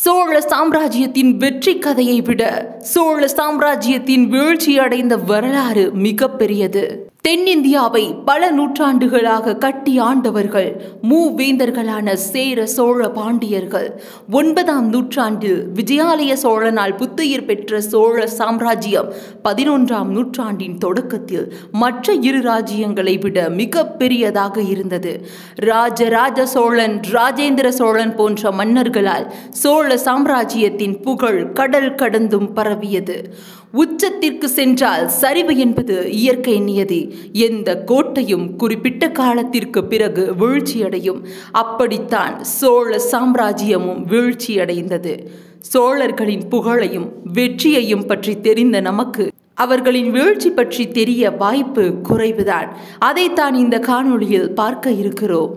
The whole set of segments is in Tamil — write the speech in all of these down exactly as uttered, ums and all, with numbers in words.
சோழ சாம்ராஜ்யத்தின் வெற்றி கதையை விட சோழ சாம்ராஜ்யத்தின் வீழ்ச்சி அடைந்த வரலாறு மிக பெரியது. தென்னிந்தியாவை பல நூற்றாண்டுகளாக கட்டி ஆண்டவர்கள் மூவேந்தர்களான சேர சோழ பாண்டியர்கள். ஒன்பதாம் நூற்றாண்டில் விஜயாலய சோழனால் புத்துயிர் பெற்ற சோழ சாம்ராஜ்யம் பதினொன்றாம் நூற்றாண்டின் தொடக்கத்தில் மற்ற இரு ராஜ்யங்களை விட மிக பெரியதாக இருந்தது. ராஜராஜ சோழன், ராஜேந்திர சோழன் போன்ற மன்னர்களால் சோழ சாம்ராஜ்யத்தின் புகழ் கடல் கடந்தும் பரவியது. உச்சத்திற்கு சென்றால் சரிவு என்பது இயற்கை நியதி. எந்த கோட்டையும் குறிப்பிட்ட காலத்திற்கு பிறகு வீழ்ச்சியடையும். அப்படித்தான் சோழ சாம்ராஜ்யமும் வீழ்ச்சியடைந்தது. சோழர்களின் புகழையும் வெற்றியையும் பற்றி தெரிந்த நமக்கு அவர்களின் வீழ்ச்சி பற்றி தெரிய வாய்ப்பு குறைவுதான். அதைத்தான் இந்த காணொளியில் பார்க்க இருக்கிறோம்.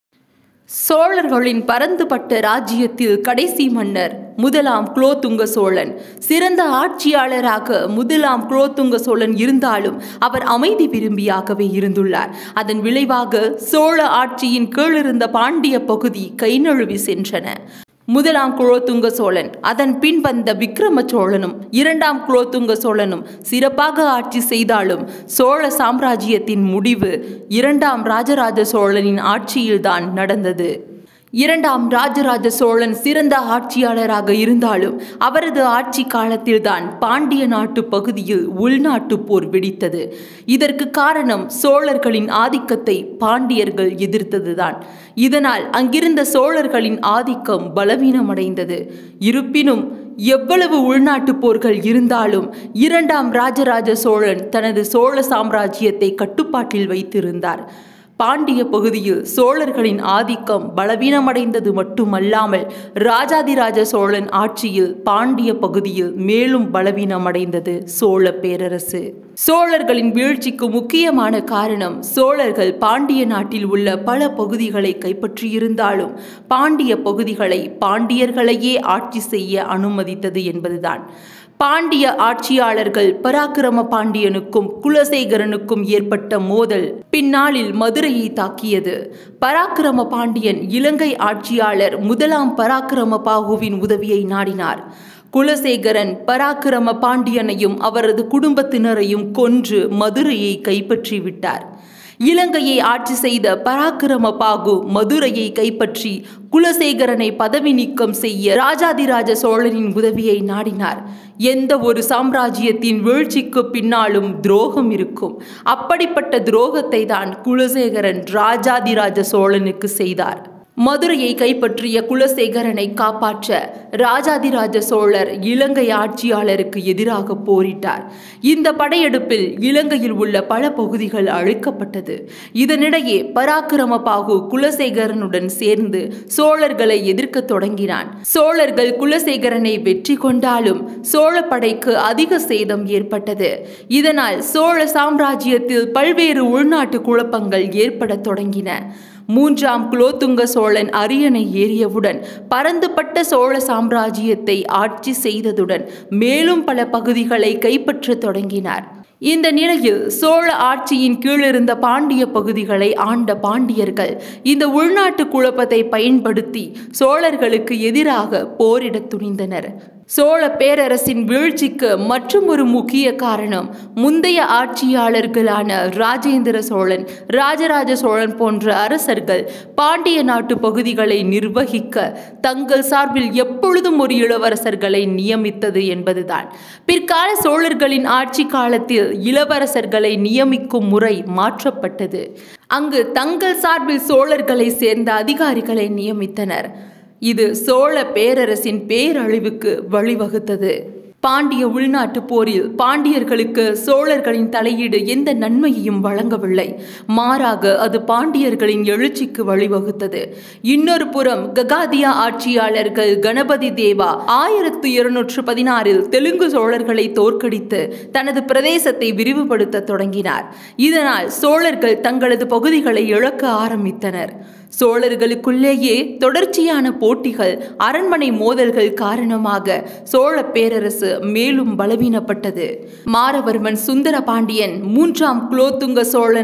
சோழர்களின் பரந்துபட்ட ராஜ்யத்தில் கடைசி மன்னர் முதலாம் குலோத்துங்க சோழன். சிறந்த ஆட்சியாளராக முதலாம் குலோத்துங்க சோழன் இருந்தாலும் அவர் அமைதி விரும்பியாகவே இருந்துள்ளார். அதன் விளைவாக சோழ ஆட்சியின் கீழிருந்த பாண்டிய பகுதி கை நழுவி சென்றன. முதலாம் குலோத்துங்க சோழன், அதன் பின் வந்த விக்ரம சோழனும் இரண்டாம் குலோத்துங்க சோழனும் சிறப்பாக ஆட்சி செய்தாலும் சோழ சாம்ராஜ்யத்தின் முடிவு இரண்டாம் ராஜராஜ சோழனின் ஆட்சியில்தான் நடந்தது. இரண்டாம் ராஜராஜ சோழன் சிறந்த ஆட்சியாளராக இருந்தாலும் அவரது ஆட்சி காலத்தில்தான் பாண்டிய நாட்டு பகுதியில் உள்நாட்டு போர் வெடித்தது. இதற்கு காரணம் சோழர்களின் ஆதிக்கத்தை பாண்டியர்கள் எதிர்த்ததுதான். இதனால் அங்கிருந்த சோழர்களின் ஆதிக்கம் பலவீனமடைந்தது. இருப்பினும் எவ்வளவு உள்நாட்டு போர்கள் இருந்தாலும் இரண்டாம் ராஜராஜ சோழன் தனது சோழ சாம்ராஜ்யத்தை கட்டுப்பாட்டில் வைத்திருந்தார். பாண்டிய பகுதியில் சோழர்களின் ஆதிக்கம் பலவீனமடைந்தது மட்டுமல்லாமல் ராஜாதிராஜ சோழன் ஆட்சியில் பாண்டிய பகுதியில் மேலும் பலவீனமடைந்தது சோழ பேரரசு. சோழர்களின் வீழ்ச்சிக்கு முக்கியமான காரணம் சோழர்கள் பாண்டிய நாட்டில் உள்ள பல பகுதிகளை கைப்பற்றியிருந்தாலும் பாண்டிய பகுதிகளை பாண்டியர்களையே ஆட்சி செய்ய அனுமதித்தது என்பதுதான். பாண்டிய ஆட்சியாளர்கள் பராக்கிரம பாண்டியனுக்கும் குலசேகரனுக்கும் ஏற்பட்ட மோதல் பின்னாளில் மதுரையை தாக்கியது. பராக்கிரம பாண்டியன் இலங்கை ஆட்சியாளர் முதலாம் பராக்கிரம பாகுவின் உதவியை நாடினார். குலசேகரன் பராக்கிரம பாண்டியனையும் அவரது குடும்பத்தினரையும் கொன்று மதுரையை கைப்பற்றி விட்டார். இலங்கையை ஆட்சி செய்த பராக்கிரம பாகு மதுரையை கைப்பற்றி குலசேகரனை பதவி நீக்கம் செய்ய ராஜாதிராஜ சோழனின் உதவியை நாடினார். எந்த ஒரு சாம்ராஜ்யத்தின் வீழ்ச்சிக்கு பின்னாலும் துரோகம் இருக்கும். அப்படிப்பட்ட துரோகத்தை தான் குலசேகரன் ராஜாதிராஜ சோழனுக்கு செய்தார். மதுரையை கைப்பற்றிய குலசேகரனை காப்பாற்ற ராஜாதிராஜ சோழர் இலங்கை ஆட்சியாளருக்கு எதிராக போரிட்டார். இந்த படையெடுப்பில் இலங்கையில் உள்ள பல பகுதிகள் அழிக்கப்பட்டது. இதனிடையே பராக்கிரம பாகு குலசேகரனுடன் சேர்ந்து சோழர்களை எதிர்க்க தொடங்கினான். சோழர்கள் குலசேகரனை வெற்றி கொண்டாலும் சோழ படைக்கு அதிக சேதம் ஏற்பட்டது. இதனால் சோழ சாம்ராஜ்யத்தில் பல்வேறு உள்நாட்டு குழப்பங்கள் ஏற்பட தொடங்கின. மூன்றாம் குலோத்துங்க சோழன் அரியணை ஏறியவுடன் பரந்துபட்ட சோழ சாம்ராஜ்யத்தை ஆட்சி செய்ததுடன் மேலும் பல பகுதிகளை கைப்பற்ற தொடங்கினார். இந்த நிலையில் சோழ ஆட்சியின் கீழிருந்த பாண்டிய பகுதிகளை ஆண்ட பாண்டியர்கள் இந்த உள்நாட்டு குழப்பத்தை பயன்படுத்தி சோழர்களுக்கு எதிராக போரிட துணிந்தனர். சோழ பேரரசின் வீழ்ச்சிக்கு மற்றும் ஒரு முக்கிய காரணம் முந்தைய ஆட்சியாளர்களான ராஜேந்திர சோழன், ராஜராஜ சோழன் போன்ற அரசர்கள் பாண்டிய நாட்டு பகுதிகளை நிர்வகிக்க தங்கள் சார்பில் எப்பொழுதும் ஒரு இளவரசர்களை நியமித்தது என்பதுதான். பிற்கால சோழர்களின் ஆட்சி காலத்தில் இளவரசர்களை நியமிக்கும் முறை மாற்றப்பட்டது. அங்கு தங்கள் சார்பில் சோழர்களை சேர்ந்த அதிகாரிகளை நியமித்தனர். இது சோழ பேரரசின் பேரழிவுக்கு வழிவகுத்தது. பாண்டிய உள்நாட்டு போரில் பாண்டியர்களுக்கு சோழர்களின் தலையீடு எந்த நன்மையையும் வழங்கவில்லை. மாறாக அது பாண்டியர்களின் எழுச்சிக்கு வழிவகுத்தது. இன்னொரு புறம் ககாதியா ஆட்சியாளர்கள் கணபதி தேவா ஆயிரத்தி இருநூற்று பதினாறில் தெலுங்கு சோழர்களை தோற்கடித்து தனது பிரதேசத்தை விரிவுபடுத்த தொடங்கினார். இதனால் சோழர்கள் தங்களது பகுதிகளை இழக்க ஆரம்பித்தனர். சோழர்களுக்குள்ளேயே தொடர்ச்சியான போட்டிகள், அரண்மனை மோதல்கள் காரணமாக சோழ பேரரசு மேலும் பலவீனப்பட்டது. மாரவர்மன் சுந்தர பாண்டியன் மூன்றாம் குலோத்துங்க சோழனை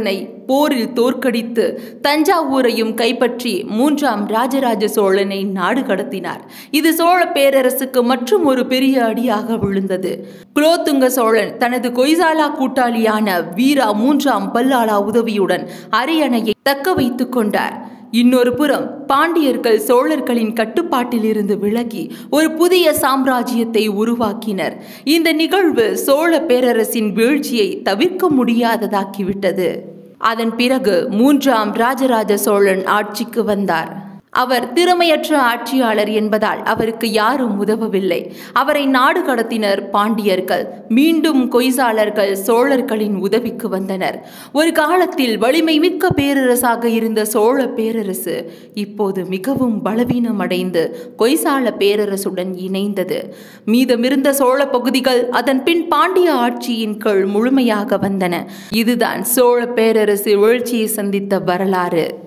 போரில் தோற்கடித்து தஞ்சாவூரையும் கைப்பற்றி மூன்றாம் ராஜராஜ சோழனை நாடு கடத்தினார். இது சோழ பேரரசுக்கு மற்றும் ஒரு பெரிய அடியாக விழுந்தது. குலோத்துங்க சோழன் தனது கொய்சாலா கூட்டாளியான வீரா மூன்றாம் பல்லாளா உதவியுடன் அரியணையை தக்க வைத்துக் கொண்டார். இன்னொரு புறம் பாண்டியர்கள் சோழர்களின் கட்டுப்பாட்டில் இருந்து விலகி ஒரு புதிய சாம்ராஜ்யத்தை உருவாக்கினர். இந்த நிகழ்வு சோழ பேரரசின் வீழ்ச்சியை தவிர்க்க முடியாததாக்கிவிட்டது. அதன் பிறகு மூன்றாம் ராஜராஜ சோழன் ஆட்சிக்கு வந்தார். அவர் திறமையற்ற ஆட்சியாளர் என்பதால் அவருக்கு யாரும் உதவவில்லை. அவரை நாடு கடத்தினர் பாண்டியர்கள். மீண்டும் கொய்சாளர்கள் சோழர்களின் உதவிக்கு வந்தனர். ஒரு காலத்தில் வலிமை மிக்க பேரரசாக இருந்த சோழ பேரரசு இப்போது மிகவும் பலவீனமடைந்து கொய்சால பேரரசுடன் இணைந்தது. மீதமிருந்த சோழ பகுதிகள் அதன் பின் பாண்டிய ஆட்சியின் கீழ் முழுமையாக வந்தன. இதுதான் சோழ பேரரசு வீழ்ச்சியை சந்தித்த வரலாறு.